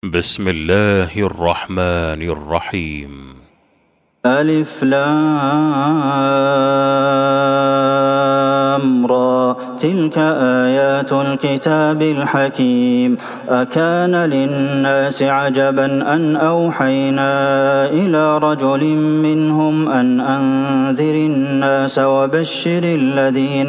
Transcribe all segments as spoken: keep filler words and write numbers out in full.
بسم الله الرحمن الرحيم. ألف لام را تلك آيات الكتاب الحكيم. أكان للناس عجبا أن أوحينا إلى رجل منهم أن أنذر الناس وبشر الذين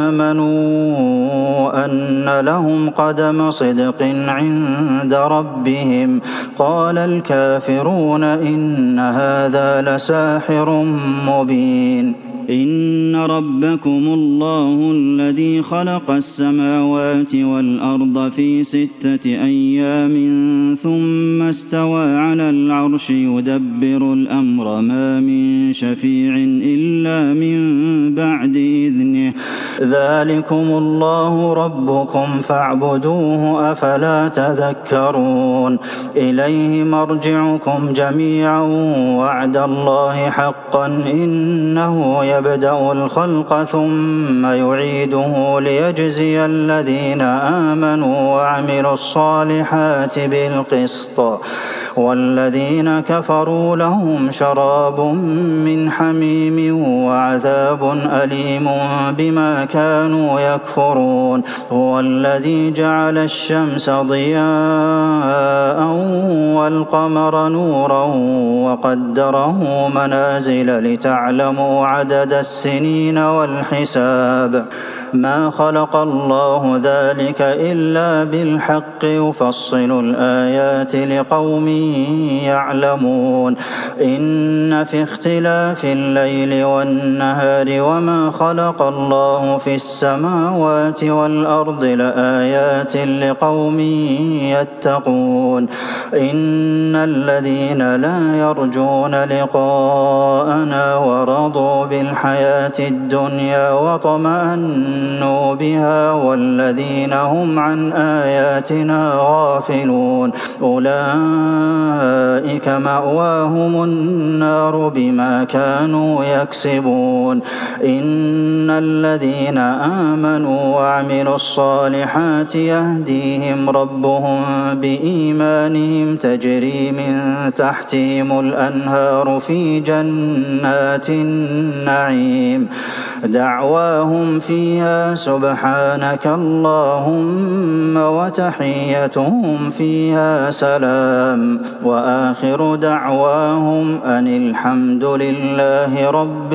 آمنوا أن لهم قدم صدق عند ربهم. قال الكافرون إن هذا لساحر مبين. إن ربكم الله الذي خلق السماوات والأرض في ستة أيام ثم استوى على العرش يدبر الأمر ما من شفيع إلا من بعد إذنه. ذلكم الله ربكم فاعبدوه أفلا تذكرون. إليه مرجعكم جميعا وعد الله حقا إنه يبدأ الخلق ثم يعيده ليجزي الذين آمنوا وعملوا الصالحات بالقسط والذين كفروا لهم شراب من حميم وعذاب أليم بما كانوا يكفرون. هو الذي جعل الشمس ضياء والقمر نورا وقدره منازل لتعلموا عدد السنين والحساب. ما خلق الله ذلك إلا بالحق يفصل الآيات لقوم يعلمون. إن في اختلاف الليل والنهار وما خلق الله في السماوات والأرض لآيات لقوم يتقون. إن الذين لا يرجون لقاءنا ورضوا بالحياة الدنيا وطمأنوا بها والذين هم عن آياتنا غافلون أولئك مأواهم النار بما كانوا يكسبون. إن الذين آمنوا وعملوا الصالحات يهديهم ربهم بإيمانهم تجري من تحتهم الأنهار في جنات النعيم. دعواهم فيها سبحانك اللهم وتحيتهم فيها سلام وآخر دعواهم أن الحمد لله رب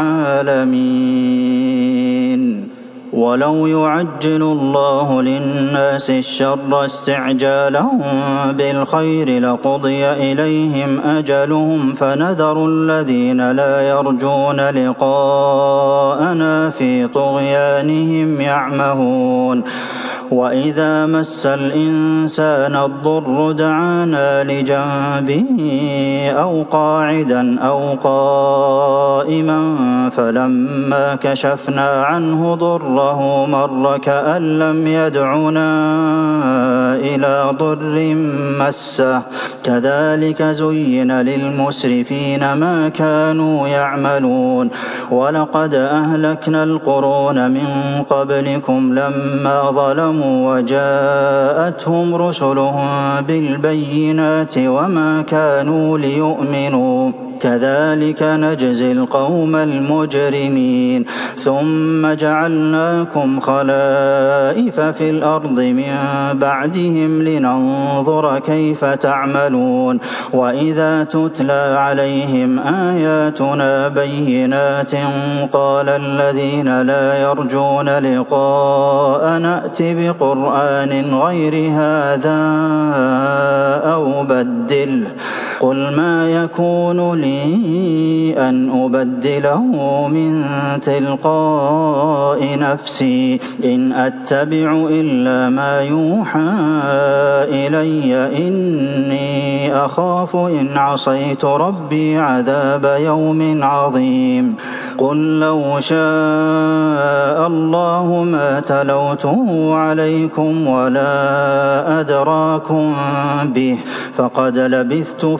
العالمين. ولو يعجل الله للناس الشر استعجالهم بالخير لقضي إليهم أجلهم فنذر الذين لا يرجون لقاءنا في طغيانهم يعمهون. وإذا مس الإنسان الضر دعانا لجنبه أو قاعدا أو قائما فلما كشفنا عنه ضره مر كأن لم يدعنا إلى ضر مسه. كذلك زين للمسرفين ما كانوا يعملون. ولقد أهلكنا القرون من قبلكم لما ظلموا وجاءتهم رسلهم بالبينات وما كانوا ليؤمنوا كذلك نجزي القوم المجرمين. ثم جعلناكم خلائف في الأرض من بعدهم لننظر كيف تعملون. وإذا تتلى عليهم آياتنا بينات قال الذين لا يرجون لقاء نأت بقرآن غير هذا أو بدله. قل ما يكون لي أن أبدله من تلقاء نفسي إن أتبع إلا ما يوحى إلي إني أخاف إن عصيت ربي عذاب يوم عظيم. قل لو شاء الله ما تلوته عليكم ولا أدراكم به فقد لبثت في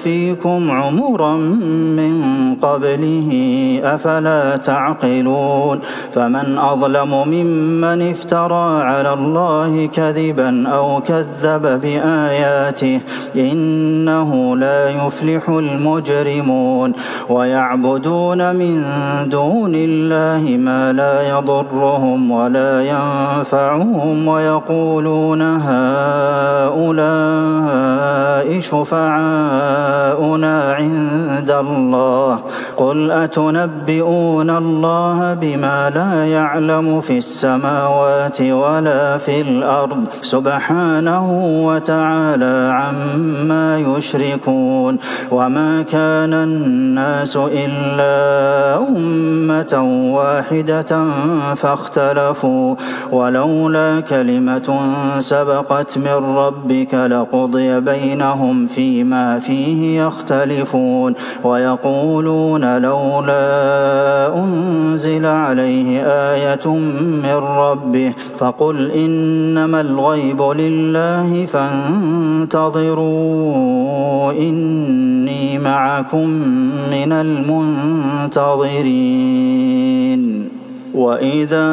فيكم عمرا من قبله أفلا تعقلون فمن أظلم ممن افترى على الله كذبا أو كذب بآياته إنه لا يفلح المجرمون ويعبدون من دون الله ما لا يضرهم ولا ينفعهم ويقولون هؤلاء شفعاؤنا عند الله قل أتنبئون الله بما لا يعلم في السماوات ولا في الأرض سبحانه وتعالى عما يشركون وما كان الناس إلا أمة واحدة فاختلفوا ولولا كلمة سبقت من ربك لقضي بينهم فيما فيه يختلفون ويقولون لولا أنزل عليه آية من ربه فقل إنما الغيب لله فانتظروا إني معكم من المنتظرين وإذا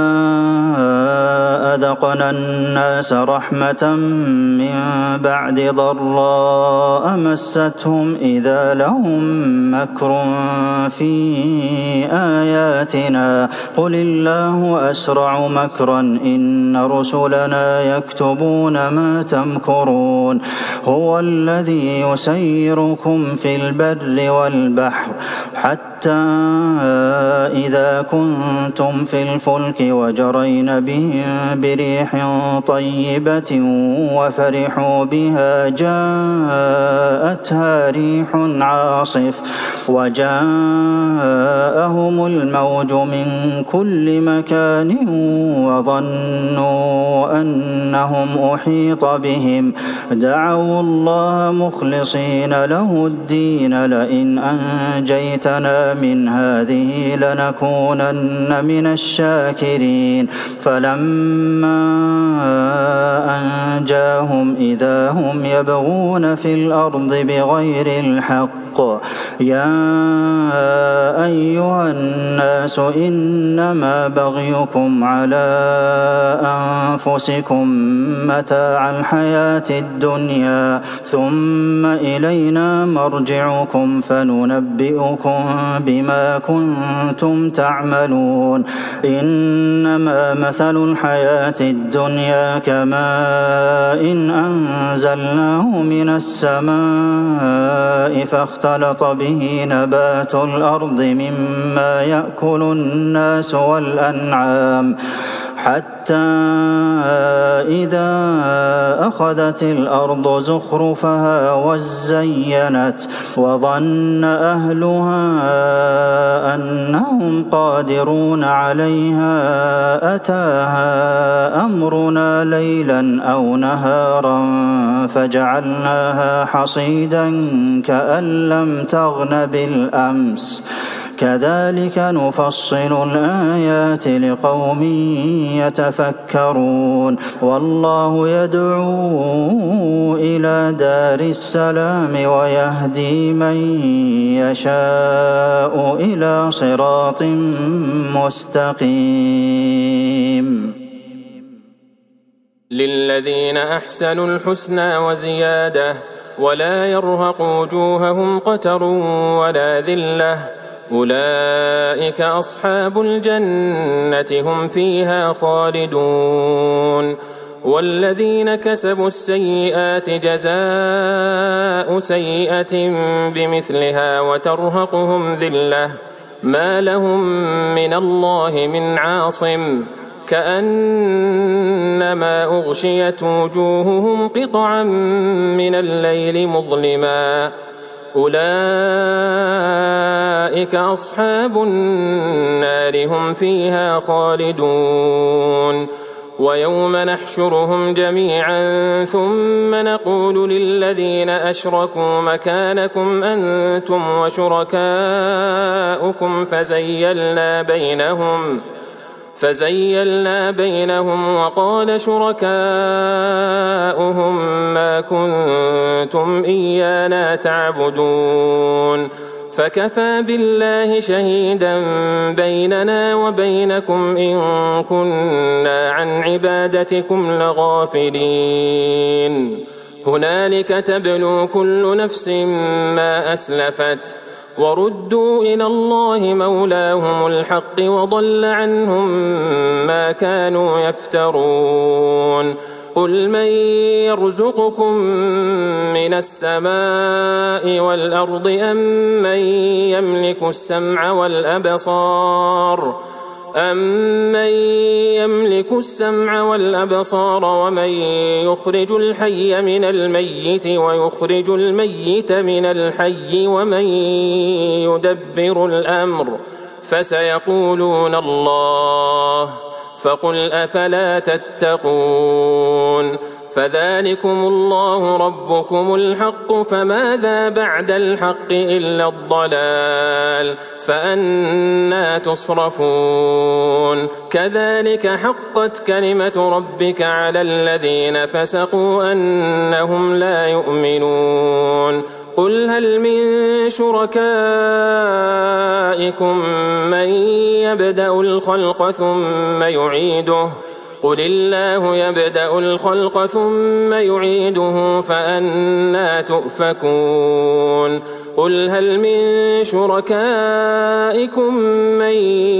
أذقنا الناس رحمة من بعد ضراء مستهم إذا لهم مكر في آياتنا قل الله أسرع مكرا إن رسلنا يكتبون ما تمكرون هو الذي يسيركم في البر والبحر حتى إذا كنتم في الفلك وجرين بهم بريح طيبة وفرحوا بها جاءتها ريح عاصف وجاءهم الموج من كل مكان وظنوا أنهم أحيط بهم دعوا الله مخلصين له الدين لئن أنجيتنا من هذه لنكونن من الشاكرين فلما أنجاهم إذا هم يبغون في الأرض بغير الحق يا أيها الناس إنما بغيكم على أنفسكم متاع الحياة الدنيا ثم إلينا مرجعكم فننبئكم بما كنتم تعملون إنما مثل الحياة الدنيا كماء إن أنزلناه من السماء فاختلط به نبات الأرض مما يأكل الناس والأنعام حتى إذا أخذت الأرض زخرفها وزينت وظن أهلها أنهم قادرون عليها أتاها أمرنا ليلا أو نهارا فجعلناها حصيدا كأن لم تغن بالأمس كذلك نفصل الآيات لقوم يتفكرون والله يدعو إلى دار السلام ويهدي من يشاء إلى صراط مستقيم للذين أحسنوا الحسنى وزيادة ولا يرهق وجوههم قتر ولا ذلة أولئك أصحاب الجنة هم فيها خالدون والذين كسبوا السيئات جزاء سيئة بمثلها وترهقهم ذلة ما لهم من الله من عاصم كأنما أغشيت وجوههم قطعا من الليل مظلما أولئك أصحاب النار هم فيها خالدون ويوم نحشرهم جميعا ثم نقول للذين أشركوا مكانكم أنتم وشركاؤكم فزيلنا بينهم فزيلنا بينهم وقال شركاؤهم ما كنتم إيانا تعبدون فكفى بالله شهيدا بيننا وبينكم إن كنا عن عبادتكم لغافلين هنالك تبلو كل نفس ما أسلفت وردوا إلى الله مولاهم الحق وضل عنهم ما كانوا يفترون قل من يرزقكم من السماء والأرض أم من يملك السمع والأبصار أمن يملك السمع والأبصار ومن يخرج الحي من الميت ويخرج الميت من الحي ومن يدبر الأمر فسيقولون الله فقل أفلا تتقون فذلكم الله ربكم الحق فماذا بعد الحق إلا الضلال فأنى تصرفون كذلك حقت كلمة ربك على الذين فسقوا أنهم لا يؤمنون قل هل من شركائكم من يبدأ الخلق ثم يعيده قل الله يبدأ الخلق ثم يعيده فأنى تؤفكون قل هل من شركائكم من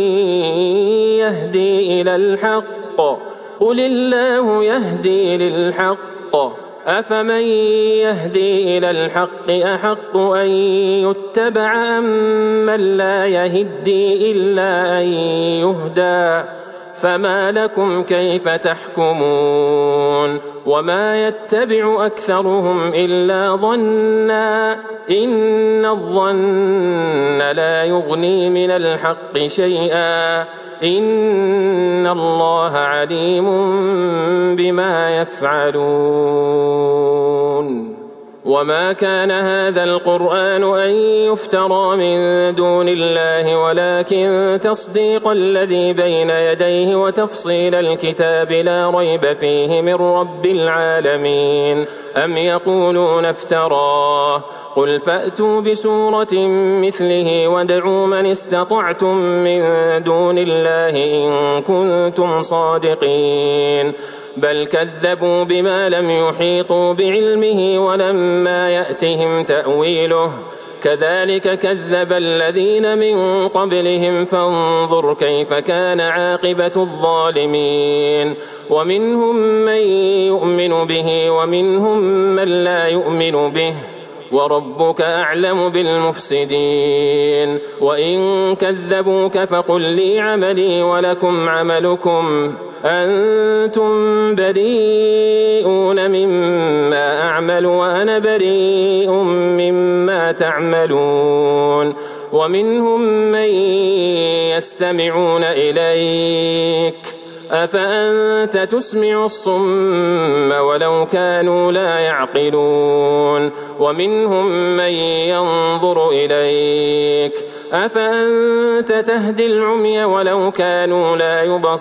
يهدي إلى الحق قل الله يهدي للحق أفمن يهدي إلى الحق أحق أن يتبع أم من لا يهدي إلا أن يهدى فما لكم كيف تحكمون وما يتبع أكثرهم إلا ظنا إن الظن لا يغني من الحق شيئا إن الله عليم بما يفعلون وما كان هذا القرآن أن يفترى من دون الله ولكن تصديق الذي بين يديه وتفصيل الكتاب لا ريب فيه من رب العالمين أم يقولون افتراه قل فأتوا بسورة مثله وادعوا من استطعتم من دون الله إن كنتم صادقين بل كذبوا بما لم يحيطوا بعلمه ولما يأتهم تأويله كذلك كذب الذين من قبلهم فانظر كيف كان عاقبة الظالمين ومنهم من يؤمن به ومنهم من لا يؤمن به وربك أعلم بالمفسدين وإن كذبوك فقل لي عملي ولكم عملكم أنتم بريئون مما أعمل وأنا بريء مما تعملون ومنهم من يستمعون إليك أفأنت تسمع الصم ولو كانوا لا يعقلون ومنهم من ينظر إليك أفأنت تهدي العمي ولو كانوا لا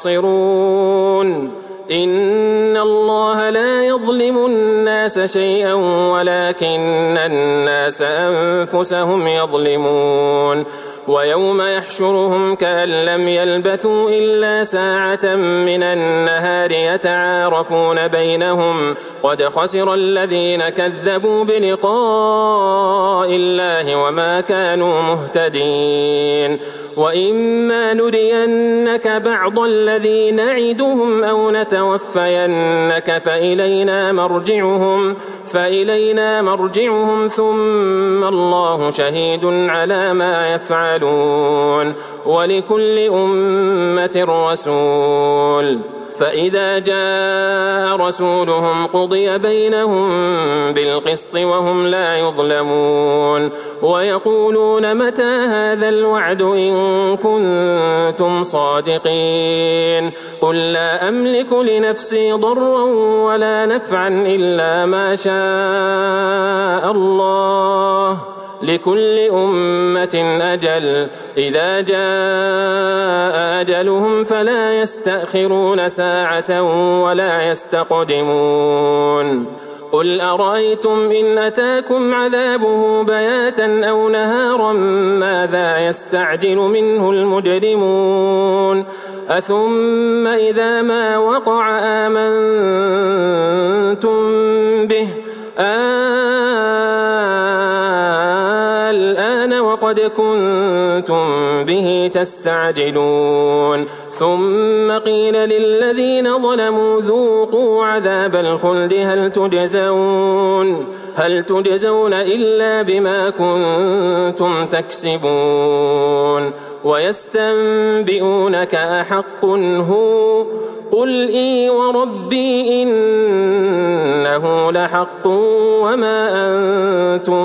يبصرون إن الله لا يظلم الناس شيئا ولكن الناس أنفسهم يظلمون ويوم يحشرهم كأن لم يلبثوا إلا ساعة من النهار يتعارفون بينهم قد خسر الذين كذبوا بلقاء الله وما كانوا مهتدين وإما نرينك بعض الذي نعدهم أو نتوفينك فإلينا مرجعهم فإلينا مرجعهم ثم الله شهيد على ما يفعلون ولكل أمة رسول فإذا جاء رسولهم قضي بينهم بالقسط وهم لا يظلمون ويقولون متى هذا الوعد إن كنتم صادقين قل لا أملك لنفسي ضرا ولا نفعا إلا ما شاء الله لكل أمة أجل إذا جاء أجلهم فلا يستأخرون ساعة ولا يستقدمون قل أرأيتم إن أتاكم عذابه بياتا أو نهارا ماذا يستعجل منه المجرمون أثم إذا ما وقع آمنتم به الآن وقد كنتم به تستعجلون ثم قيل للذين ظلموا ذوقوا عذاب الخلد هل تجزون هل تجزون إلا بما كنتم تكسبون ويستنبئونك أحق هو قل إي وربي إنه لحق وما أنتم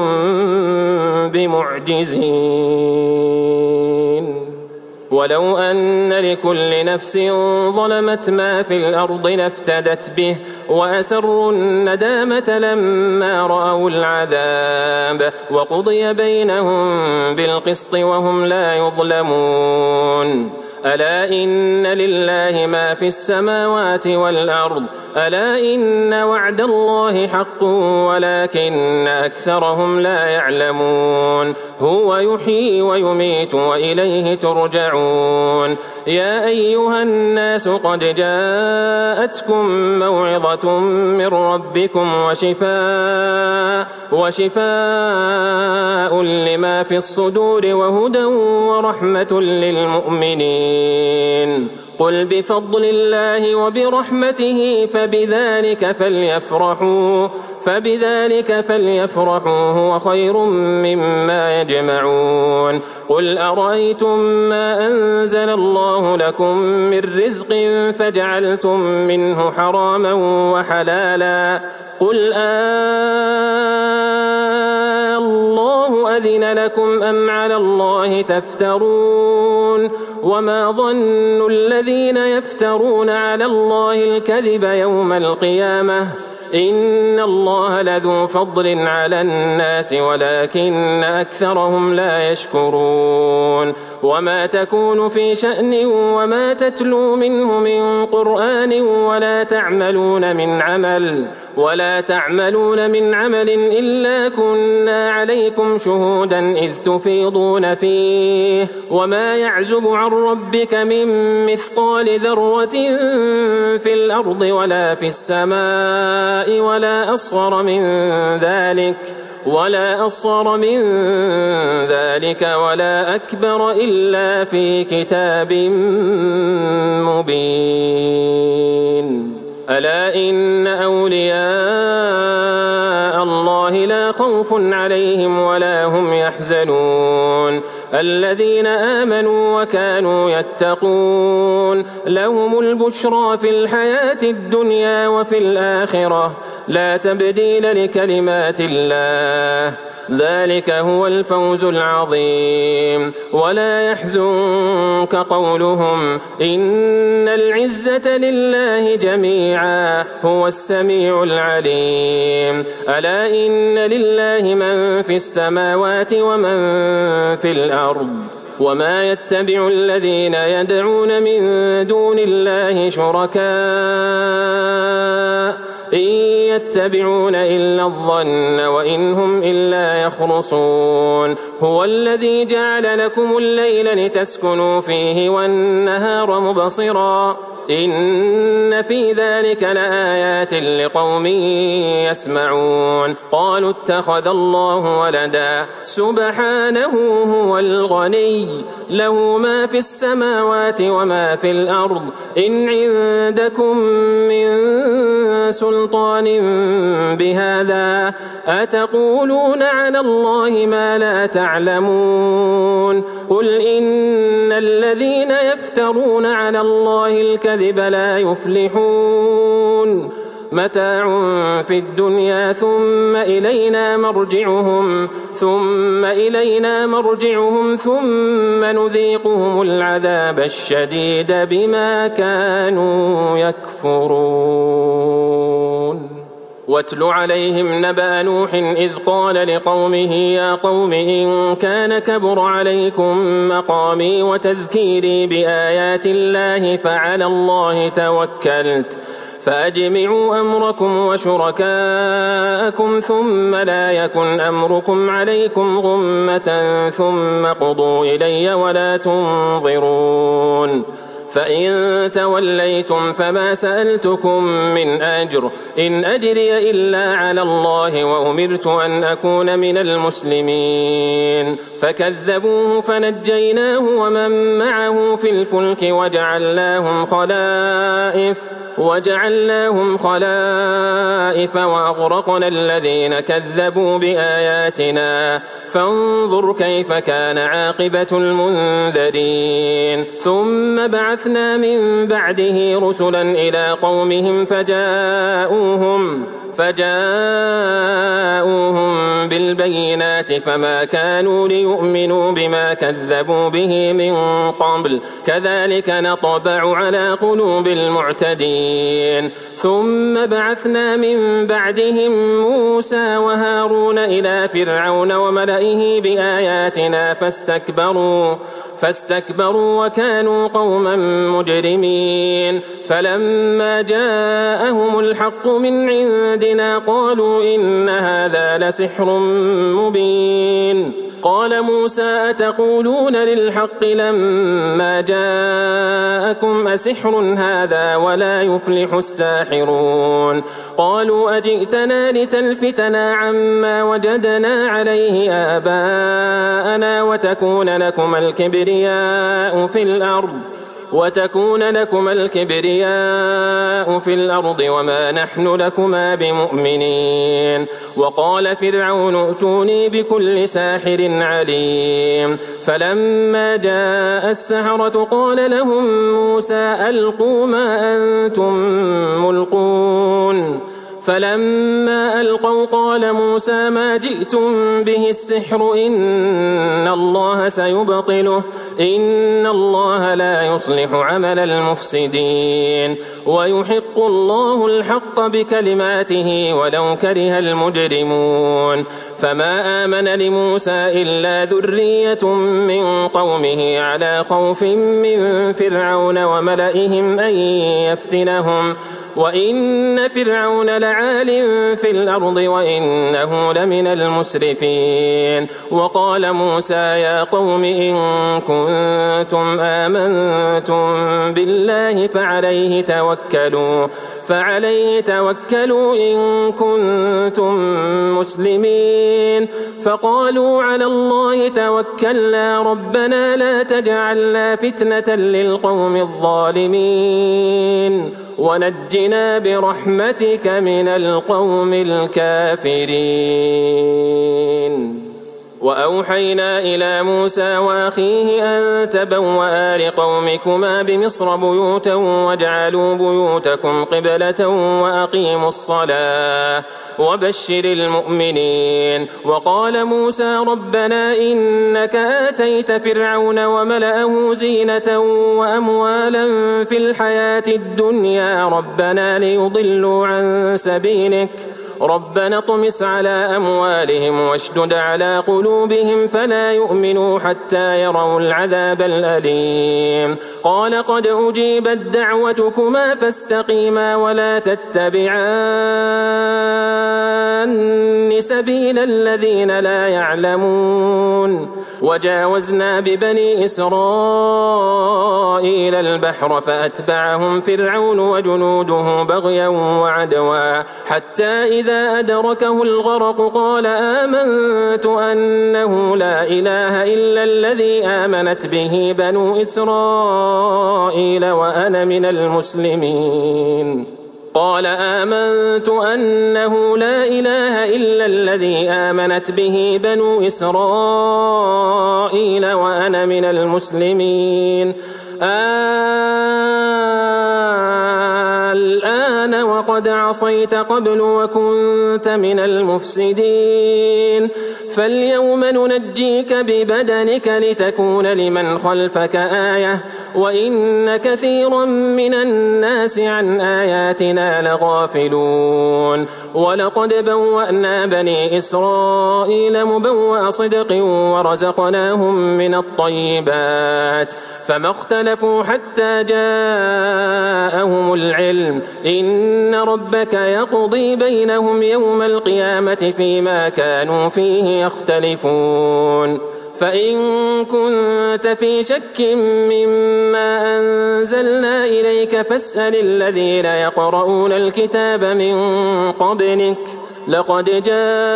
بمعجزين ولو أن لكل نفس ظلمت ما في الأرض لافتدت به وأسروا الندامة لما رأوا العذاب وقضي بينهم بالقسط وهم لا يظلمون ألا إن لله ما في السماوات والأرض ألا إن وعد الله حق ولكن أكثرهم لا يعلمون هو يحيي ويميت وإليه ترجعون يا أيها الناس قد جاءتكم موعظة من ربكم وشفاء وشفاء لما في الصدور وهدى ورحمة للمؤمنين قل بفضل الله وبرحمته فبذلك فليفرحوا فبذلك فليفرحوا هو خير مما يجمعون قل أرأيتم ما أنزل الله لكم من رزق فجعلتم منه حراما وحلالا قل آه الله أذن لكم أم على الله تفترون وما ظن الذين يفترون على الله الكذب يوم القيامة إن الله لذو فضل على الناس ولكن أكثرهم لا يشكرون وما تكون في شأن وما تتلو منه من قرآن ولا تعملون من عمل ولا تعملون من عمل إلا كنا عليكم شهودا إذ تفيضون فيه وما يعزب عن ربك من مثقال ذرة في الأرض ولا في السماء ولا أصغر من ذلك ولا أصغر من ذلك ولا أكبر إلا في كتاب مبين ألا إن أولياء الله لا خوف عليهم ولا هم يحزنون الذين آمنوا وكانوا يتقون لهم البشرى في الحياة الدنيا وفي الآخرة لا تبديل لكلمات الله ذلك هو الفوز العظيم ولا يحزنك قولهم إن العزة لله جميعا هو السميع العليم ألا إن لله من في السماوات ومن في الأرض وما يتبع الذين يدعون من دون الله شركاء إن يتبعون إلا الظن وإن هم إلا يخرصون هو الذي جعل لكم الليل لتسكنوا فيه والنهار مبصرا إن في ذلك لآيات لقوم يسمعون قالوا اتخذ الله ولدا سبحانه هو الغني له ما في السماوات وما في الأرض إن عندكم من سلطان بهذا أتقولون على الله ما لا تعلمون قل إن الذين يفترون على الله الكذب لا يفلحون متاع في الدنيا ثم إلينا مرجعهم ثم إلينا مرجعهم ثم نذيقهم العذاب الشديد بما كانوا يكفرون واتل عليهم نبأ نوح إذ قال لقومه يا قوم إن كان كبر عليكم مقامي وتذكيري بآيات الله فعلى الله توكلت فأجمعوا أمركم وشركاءكم ثم لا يكن أمركم عليكم غمة ثم قضوا إلي ولا تنظرون فإن توليتم فما سألتكم من أجر إن أجري إلا على الله وأمرت أن أكون من المسلمين فكذبوه فنجيناه ومن معه في الفلك وجعلناهم خلائف وجعلناهم خلائف وأغرقنا الذين كذبوا بآياتنا فانظر كيف كان عاقبة المنذرين ثم بعثنا من بعده رسلا إلى قومهم فجاءوهم فجاءوهم بالبينات فما كانوا ليؤمنوا بما كذبوا به من قبل كذلك نطبع على قلوب المعتدين ثم بعثنا من بعدهم موسى وهارون إلى فرعون وملئه بآياتنا فاستكبروا فاستكبروا وكانوا قوما مجرمين فلما جاءهم الحق من عندنا قالوا إن هذا لسحر مبين قال موسى أتقولون للحق لما جاءكم أسحر هذا ولا يفلح الساحرون قالوا أجئتنا لتلفتنا عما وجدنا عليه آباءنا وتكون لكم الكبرياء في الأرض وتكون لكم الكبرياء في الأرض وما نحن لكما بمؤمنين وقال فرعون ائتوني بكل ساحر عليم فلما جاء السحرة قال لهم موسى ألقوا ما أنتم ملقون فلما ألقوا قال موسى ما جئتم به السحر إن الله سيبطله إن الله لا يصلح عمل المفسدين ويحق الله الحق بكلماته ولو كره المجرمون فما آمن لموسى إلا ذرية من قومه على خوف من فرعون وملئهم أن يفتنهم وإن فرعون لعال في الأرض وإنه لمن المسرفين وقال موسى يا قوم إن كنتم آمنتم بالله فعليه توكلوا فعليه توكلوا إن كنتم مسلمين فقالوا على الله توكلنا ربنا لا تجعلنا فتنة للقوم الظالمين ونجنا برحمتك من القوم الكافرين وأوحينا إلى موسى وأخيه أن تبوأ لقومكما بمصر بيوتا واجعلوا بيوتكم قبلة وأقيموا الصلاة وبشر المؤمنين وقال موسى ربنا إنك آتيت فرعون وملأه زينة وأموالا في الحياة الدنيا ربنا ليضلوا عن سبيلك ربنا اطمس على أموالهم واشدد على قلوبهم فلا يؤمنوا حتى يروا العذاب الأليم قال قد أجيبت دعوتكما فاستقيما ولا تتبعان سبيل الذين لا يعلمون وجاوزنا ببني إسرائيل البحر فأتبعهم فرعون وجنوده بغيا وعدوا حتى إذا أدركه الغرق قال آمنت أنه لا إله إلا الذي آمنت به بنو إسرائيل وأنا من المسلمين قال آمنت أنه لا إله إلا الذي آمنت به بنو إسرائيل وأنا من المسلمين الآن وقد عصيت قبل وكنت من المفسدين فاليوم ننجيك ببدنك لتكون لمن خلفك آية وإن كثيرا من الناس عن آياتنا لغافلون ولقد بوأنا بني إسرائيل مبوأ صدق ورزقناهم من الطيبات فما اختلفوا حتى جاءهم العلم إن ربك يقضي بينهم يوم القيامة فيما كانوا فيه يختلفون فإن كنت في شك مما أنزلنا إليك فاسأل الذين يقرؤون الكتاب من قبلك لقد جاءك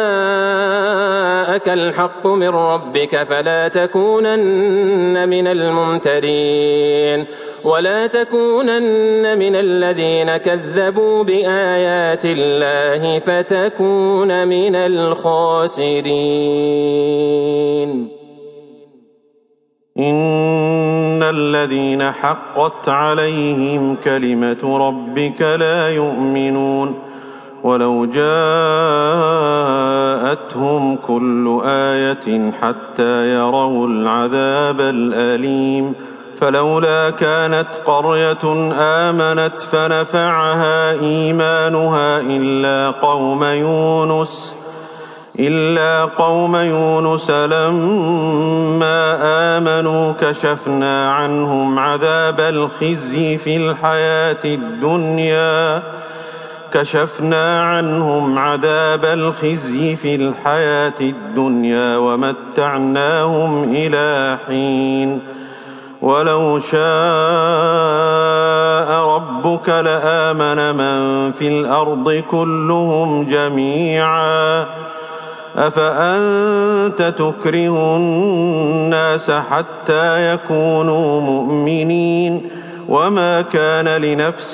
الحق من ربك فلا تكونن من الممترين ولا تكونن من الذين كذبوا بآيات الله فتكون من الخاسرين. إن الذين حقت عليهم كلمة ربك لا يؤمنون ولو جاءتهم كل آية حتى يروا العذاب الأليم فلولا كانت قرية آمنت فنفعها إيمانها إلا قوم يونس إلا قوم يونس لما آمنوا كشفنا عنهم عذاب الخزي في الحياة الدنيا كشفنا عنهم عذاب الخزي في الحياة الدنيا ومتعناهم إلى حين ولو شاء ربك لآمن من في الأرض كلهم جميعا أفأنت تكره الناس حتى يكونوا مؤمنين وما كان لنفس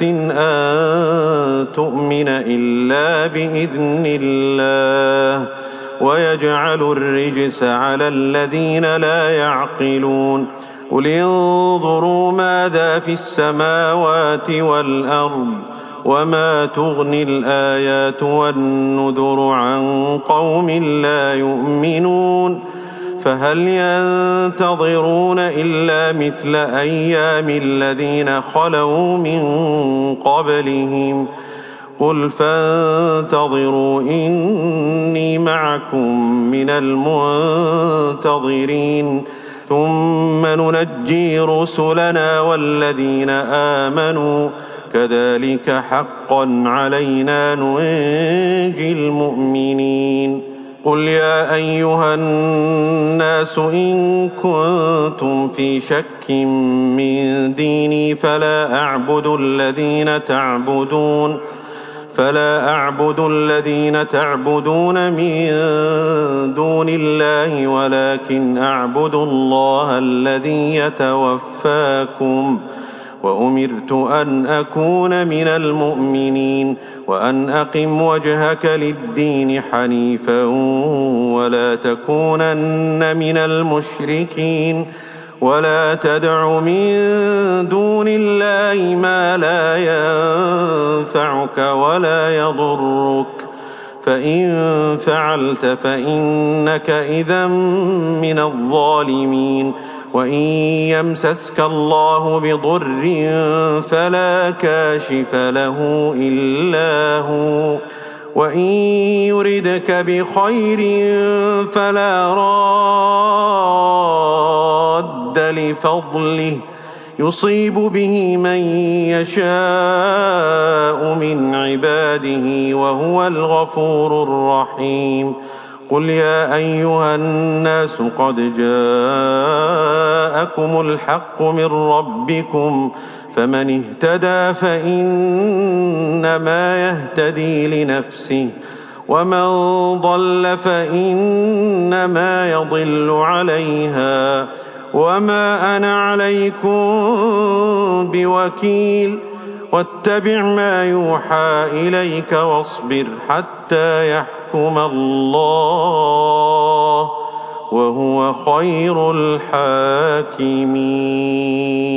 أن تؤمن إلا بإذن الله ويجعل الرجس على الذين لا يعقلون قل انظروا ماذا في السماوات والأرض وما تغني الآيات والنذر عن قوم لا يؤمنون فهل ينتظرون إلا مثل أيام الذين خلوا من قبلهم قل فانتظروا إني معكم من المنتظرين ثم ننجي رسلنا والذين آمنوا كذلك حقا علينا ننجي المؤمنين قل يا أيها الناس إن كنتم في شك من ديني فلا أعبد الذين تعبدون فلا أعبد الذين تعبدون من دون الله ولكن أعبد الله الذي يتوفاكم وأمرت أن أكون من المؤمنين وأن أقم وجهك للدين حنيفا ولا تكونن من المشركين ولا تدع من دون الله ما لا ينفعك ولا يضرك فإن فعلت فإنك إذا من الظالمين وإن يمسسك الله بضر فلا كاشف له إلا هو وإن يردك بخير فلا راد لفضله يصيب به من يشاء من عباده وهو الغفور الرحيم قل يا أيها الناس قد جاءكم الحق من ربكم فمن اهتدى فإنما يهتدي لنفسه ومن ضل فإنما يضل عليها وما أنا عليكم بوكيل واتبع ما يوحى إليك واصبر حتى يحكم الله وهو خير الحاكمين.